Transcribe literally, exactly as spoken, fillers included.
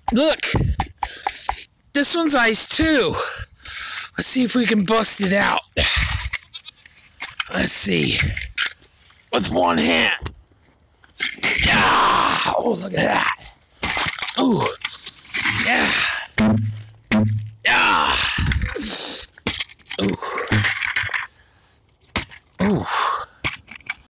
Look, this one's ice too. Let's see if we can bust it out. Let's see. With one hand. Ah, oh, look at that. Ooh.